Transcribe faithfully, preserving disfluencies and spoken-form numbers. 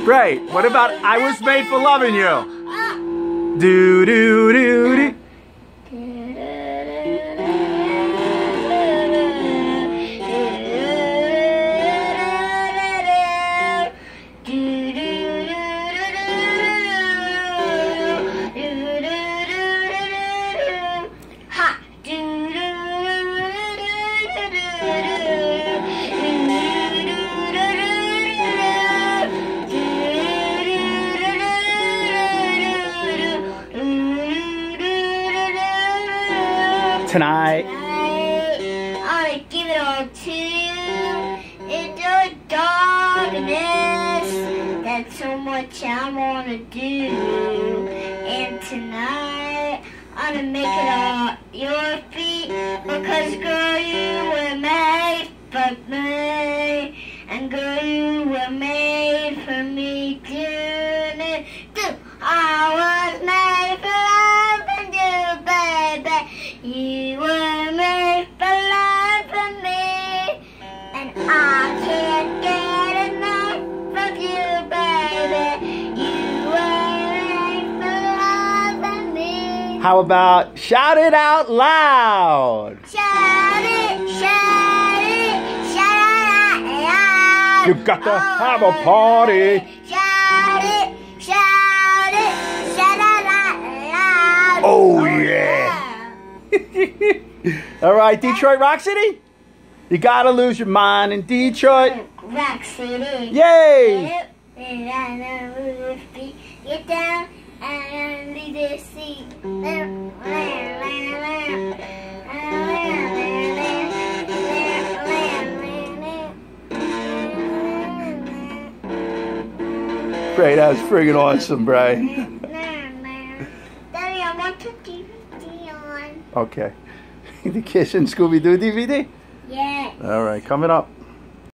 Great. What about I Was Made for Loving You? Do do do do. Tonight, I wanna give it all to you. In the darkness, that's so much I wanna do. And tonight, I wanna make it all your feet. Because girl, you were made for me. And girl, you were made for me. Do, do. I was made for loving you, baby. You were made for loving me, and I can't get enough of you, baby. You were made for loving me. How about shout it out loud? Shout it, shout it, shout it out loud. You got to have a party. Shout it, shout it, shout it out loud. Oh, oh yeah. All right, Detroit Rock City. You gotta lose your mind in Detroit. Rock City. Yay! Get down and leave the seat. Bray, that was friggin' awesome, Bray. Daddy, I want to D V D on. Okay. The Kiss and Scooby-Doo D V D? Yeah. All right, coming up.